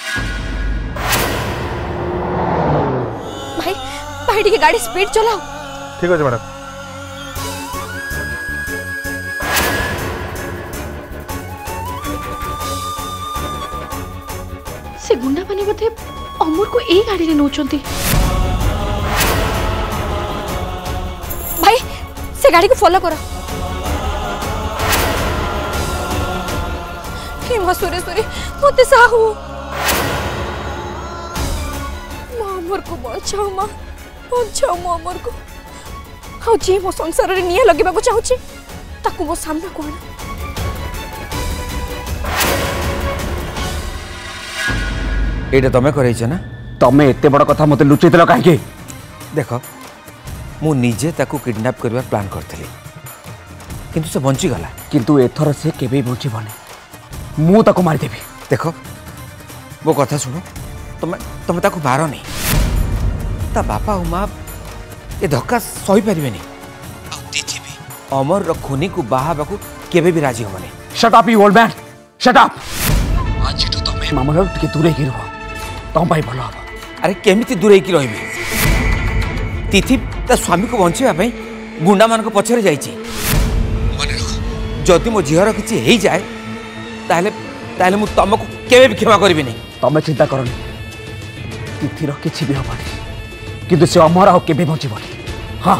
भाई भाई टी गाड़ी स्पीड चलाओ। ठीक है मैडम। से गुंडा माने बोधे अमर को ए गाड़ी रे नौचंती। भाई से गाड़ी को फॉलो करो। हे मां सूर्य सूर्य मोते साहू मां अमर को बचाओ, मां बचाओ मां अमर को। हाउ जे मो संसार रे निया लगेबा को चाहूची ताकू मो सामना को आना। एटा तमे करैछ ना? तमे एते बड़ कथा मते लुचैतल काहे? देख मु निजे ताकू किडनैप करबा प्लान करथली, किंतु से बंची गला। किंतु एथर से केबे बंची बने, मु ताकू मार देबी। देख वो कथा सुनो, तमे ताकू मारो नहीं। ता बापा और माँ ये धक्का सही पारे नहीं। तिथि भी अमर रखुनी को बाहा को केबे भी राजी हमने। Shut up you old man, shut up. आज तो तमे मामला टिके दूरे की रहो, तम भाई भलो हबो। अरे केमिति दूरे की रहबी? तिथि ता स्वामी को बंचेबा पई गुंडा मान को पछरे जाईची। माने रख जति मो झियर किछि हेई जाय ताले ताले मु तमको केबे भी क्षमा करबी नहीं। तमे चिंता करनी, तिथिर किछि भी हबनी, किंतु से अमर आ केबे बंचबनी। हाँ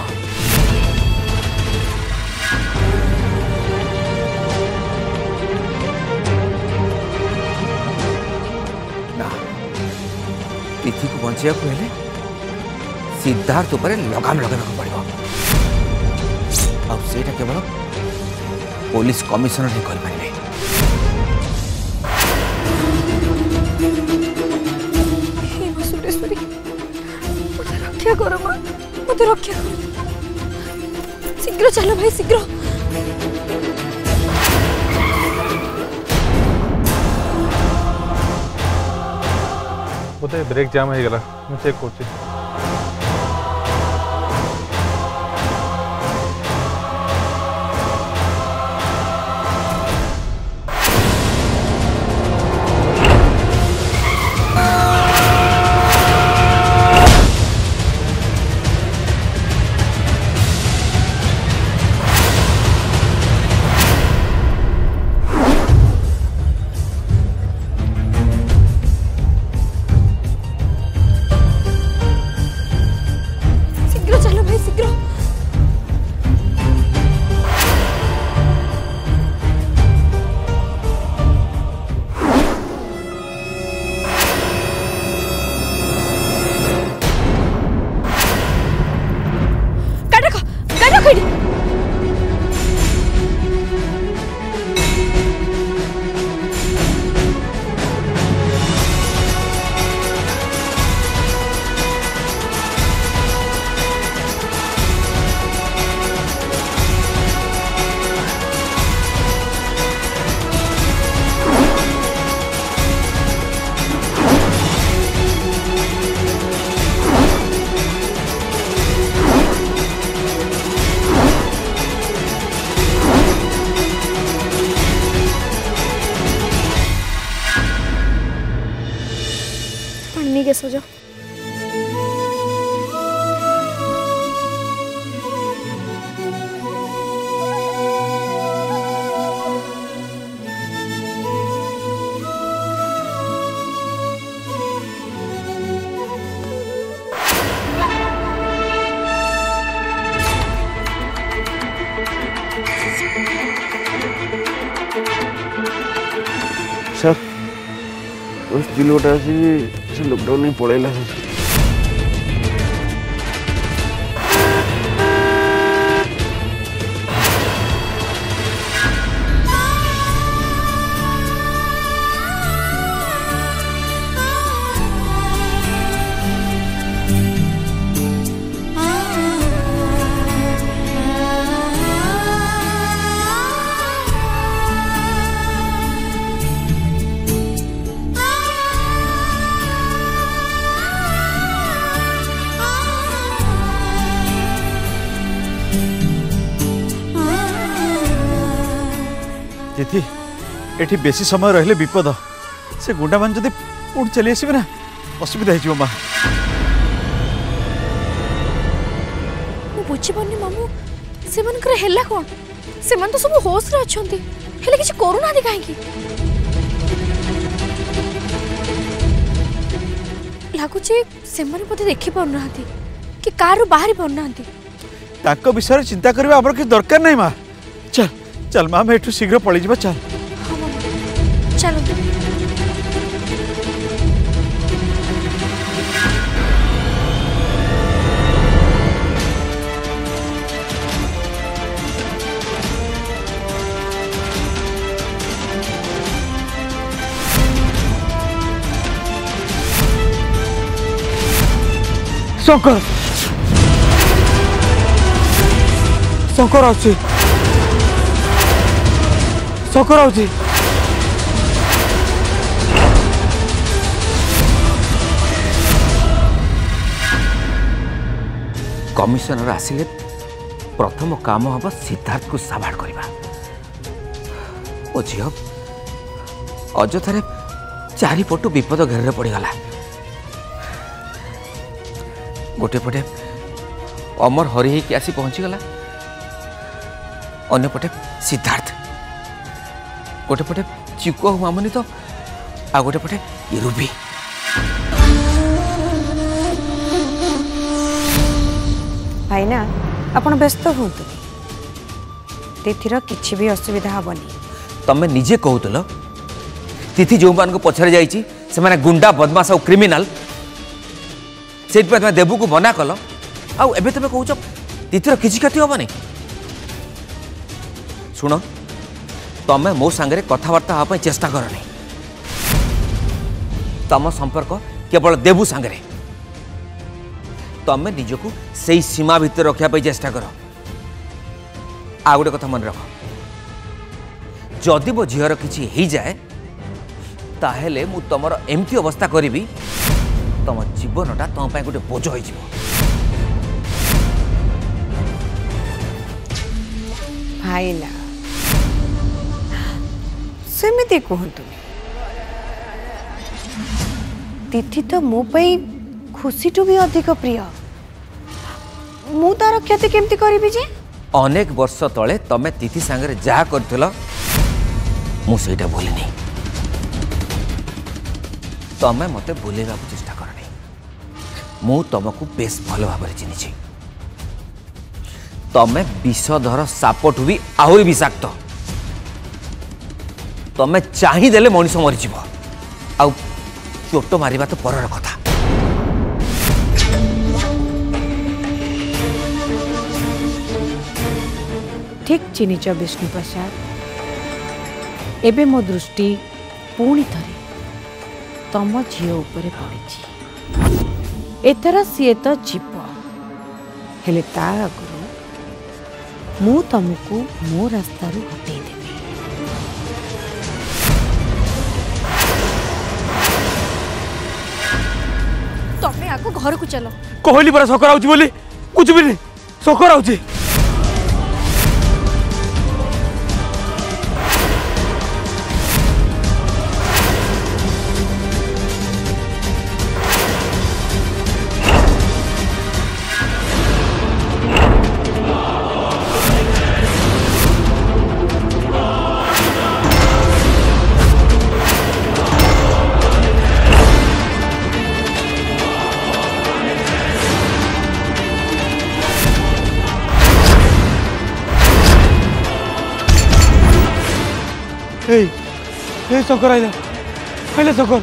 ना, तिथि को बंचिया को हेले सिद्धार्थ ऊपर लगाम लगाना पड़ो। अब सेटा केवल पुलिस कमिशनर ही कर पारे। रक्षा करो मां, मत रक्षा करो। शीघ्र चलो भाई शीघ्र। बोते ब्रेक जाम हो गला, मैं चेक करछि। सो जाओ। सर उस दिलोटा से लॉकडाउन नहीं पड़ेला। तिथि एठी बेसी समय रहले विपद। से गुंडा मान जदि पुणी चली आसबे ना असुविधा हो माँ मु बुझी पानी मामू से मनकर हेला कौन से मन तो सब होश रे अछंती हेले किछ करू ना काहे की लागुचे से मन पते देखि पाउ ना कि कार बाहरी पाउ ना ताको विषय चिंता करबा हमर के दरकार नहीं माँ चल चल माँ मैं एठू शीघ्र पळी जिबा चल चलो शंकर शंकर आउची शंकर आउची कमिशनर आसिले प्रथम काम हम सिद्धार्थ को साबाड़ करवा ओ झील अजथारे चारिपटु विपद घेर पड़गला गोटे पटे अमर हरि होकर आसी पहुँचीगला अन्यपटे सिद्धार्थ गोटे पटे चिकु और मामनी तो आ गोटे पटे ये रूबी भाई ना आपण व्यस्त हूँ तिथिर किसी भी असुविधा हेनी तमें निजे कहूल तिथि जो मान पछरे जाइए से माने गुंडा बदमाश और क्रिमिनाल से तुम देवू को मना कल आबे तुम कौच तिथिर किसी क्षति हेनी शुण तमें मो सांगे कथबार्ता हाँपाई चेष्टा करनी तम संपर्क केवल देवू सांगे तमें निजक से सीमा भितर रखापी चेष्टा कर आ गोटे कथा मन रख जदि मो झीर किसी हो जाए ताहेले मु तुमर एमती अवस्था करी तुम जीवनटा तुम गोटे बोझ हो भाईना सेमती कहतु तिथि तो मो पाई खुशी टू भी अधिक प्रिय मु तार क्षति केमती करी जे अनेक वर्ष तले तमें तिथि सांगे जहा कर मुझे भूलिनी तमें मत भूलवा चेष्टा करनी मु तुमको बेस भल भाव चिन्ही तमें विषधर सापठू भी आहरी विषाक्त तमें चाहिदेले मनीष मरीज आ चोट मारिबा तो परर कथा ठीक चिन्हिच विष्णु प्रसाद एबे मो दृष्टि पुणी थरे तम झील उपरे पड़ी एथर सी तो जीव हेले ता आगु मु तुमको मो रास्ता हटे देवी तमें आगो घर को चलो कहली परा सकर आउची बोली बुझबिनी सकर आउची ए शंकर आइला शंकर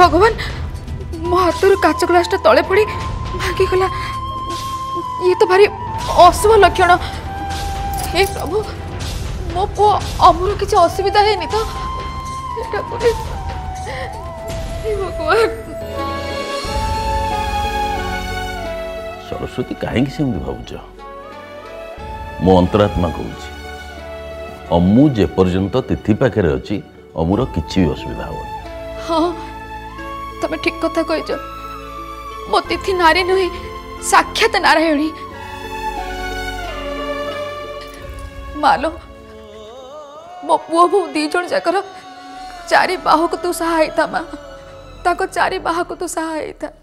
भगवान मो हाथ काच ग्लासटा तले पड़ी भांगीगला ये तो भारी अशुभ लक्षण हे प्रभु मो पु अमर किसी असुविधा है नहीं तो हे भगवान सरस्वती कहीं सेमती भावुच मो अंतरात्मा कहूँ अमु जे पर्यंत तिथि पाखे अच्छी अमुर किसी भी असुविधा हो हाँ तमें ठीक कथा कह मो तिथि नारी नुहे साक्षात नारायणी मालो मो पुओ बो दी जन जाकर चारि बाहु को तू सहाय था माँ ताको चारि बाहु को तू सहाय था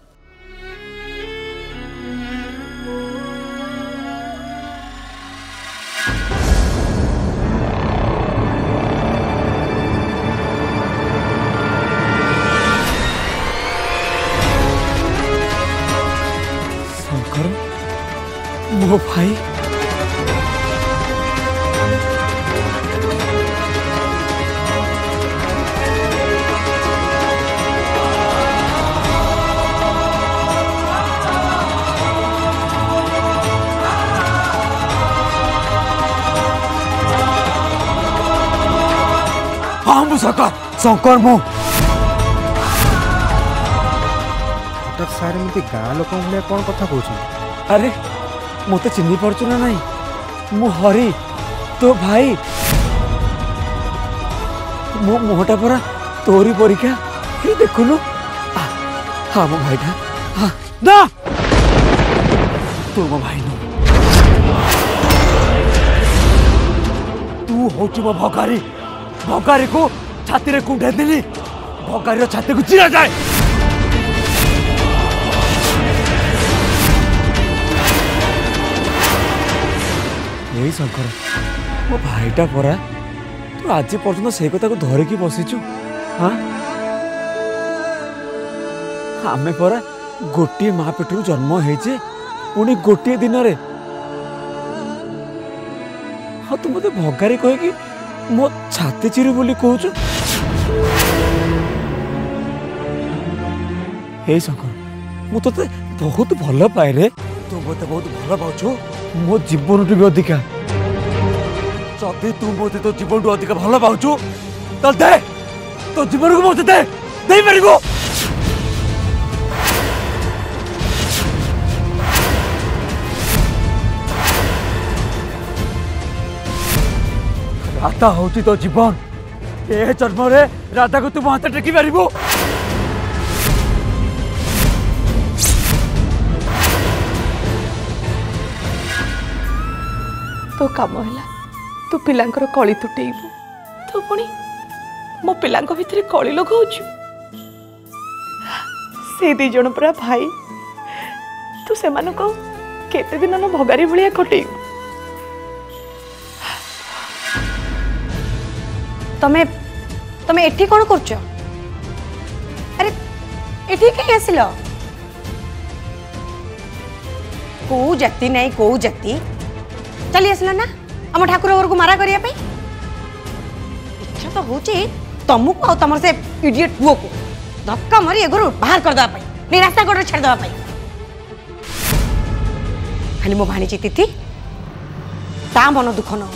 मो भाई हाँ मु शंकर मु हठात सारे मत गाँ लोक कौन कथा कौन अरे मत चिन्ह पार्छु ना नहीं मु हरी तो भाई मो मुहटा परा तोरी परीक्षा ये देखुनु हाँ मो भाईटा हाँ ना तू मो भाई नु तू होची मो भगारी भगारी को छाती रे कुंडे देली भगारी छाती को चिरा जाए यही शंकर मो भाईटा परा तू आज पर्यटन से कथा को धरिकी बसीचु हाँ आमे परा गोटे माँ पेटू जन्म होइचे पुणी गोटे दिन रे हाँ तू मत भगारी कहे मो छाती चिरी बोली कहूचु हे शंकर मु तो बहुत भल पाए रे तू मत बहुत भल पाउछु मो जीवन भी अधिका जदि तू मत तो जीवन टू अधिक भल पाउछु तो दे तो जीवन को मत दे नहीं पारिबो राधा होची तो जीवन ए जन्म रे राधा को तू हाथ टेकी पारिबो तो काम है तू पिलांकर कली तुटेबू तू पुणी मो पिलांक भितर कली लगाउछु से दी जन पूरा भाई तू से केते दिन न भगारी भलिया खटेबू तमे तमे एठी कोन करछ अरे एठी के आसिल को जाति नहीं को जाति चली आसल ना आम ठाकुर घर को मारा करिया पे इच्छा तो होची तुमको आ तुम से इडियट पुओ को धक्का मारी एगुरु बाहर कर दवा पे नहीं रास्ता कोड छाड़ दवा पे खाली मो भाणी तिथि ता मन दुख न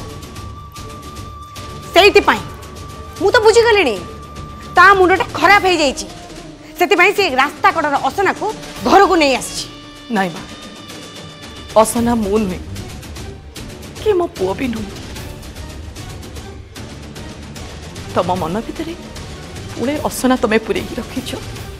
सेति पाई मु तो बुझी गलिनी ता मुंडटा खराब हो जाइछि सेति पाई से रास्ता कोडर असना को घर को नहीं आछि नहीं बा असना मु नुहे कि मो पुओ भी नुहे तम मन भितर पुणे असना तमें पूरे रखीच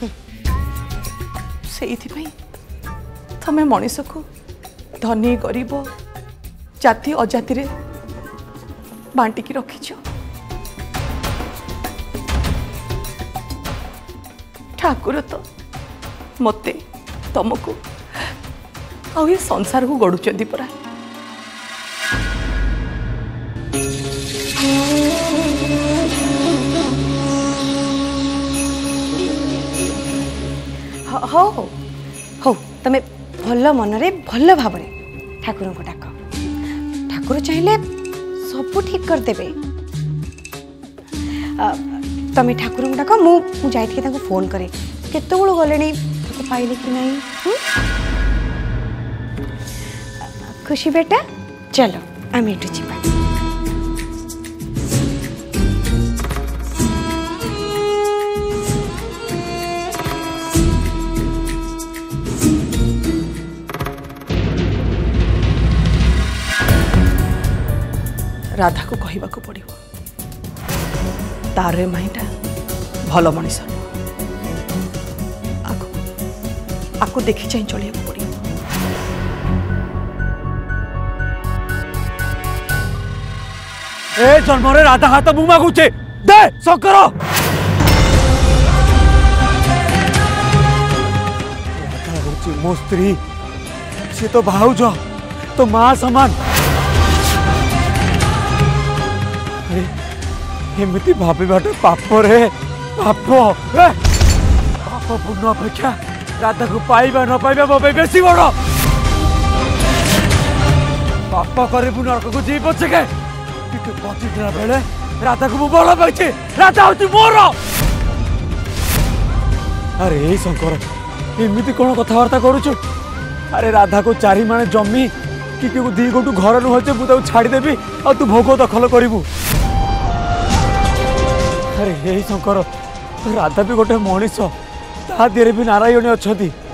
से तमें मनीष को धनी गरीब जाति अजाति रे बांटिकी रखीच ठाकुर तो मते तुमको आ ये संसार को गढ़ुंट परा हो हो तमें भल मन रे भल भाव ठाकुर को डाक ठाकुर चाहिए सब ठीक कर देबे तमें ठाकुर को डाक मु जाई फोन करे केते बड़ गले पाइले कि नहीं खुशी बेटा चलो आम एटू जीवा राधा को कहवा को पड़ो तार माईटा भल मनीष आपको देखी चाह चलिया पड़ो ए जन्म रे राधा हाथ मु मागुचे दे शंकर राधा होची मो स्त्री सी तो भाउज तो मां समान एमती भाविबाटे पाप रे पाप पाप पूर्ण अपेक्षा राधा को पाइबा न पाइबा मो बेसी बड़ पाप करे नरक को जी पछे के बचिला बेले राधा को बल पाई राधा हूँ मोर अरे ए शंकर एमती कौन कथबार्ता करुचु अरे राधा को चारि माने जमी कि दी गोटू घर नुहे मुझे छाड़देवी आ तू भोग दखल करू अरे हे शंकर राधा भी गोटे मनीष ता दिहरे भी नारायणी अच्छा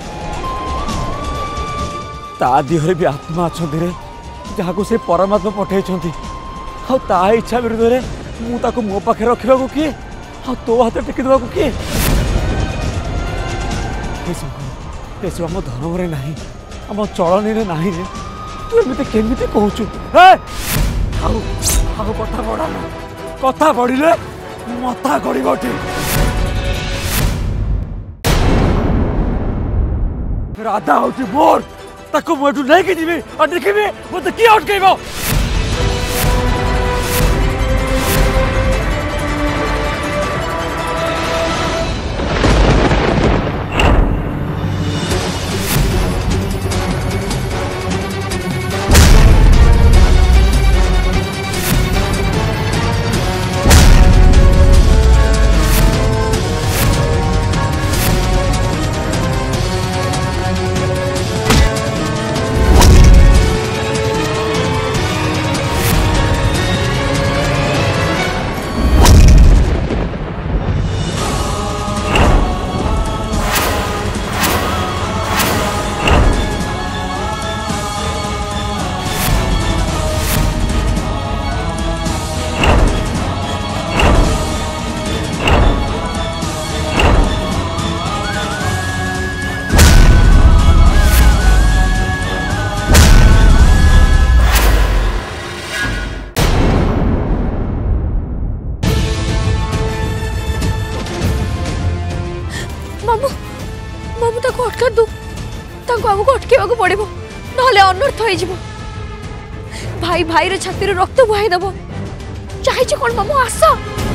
ता दिहरे भी आत्मा अच्छा जहाँ को से परमात्मा पठे ता इच्छा विरुद्ध में मुझे मो पाखे रखा किए तो हाथ टेकी देवा किए शंकर ये आम धर्म ना आम चलनी ना तू एमती केमी कहूँ कथा बढ़ा कथा बढ़िले मथा गड़ी राधा हूँ मोर ताको मुझे नहीं जी और देखी मत किए अटकब अटकेवा पड़ो ना अनर्थ हो भाई भाई छाती रक्त बुहाई दब चाहिए कौन मामू आस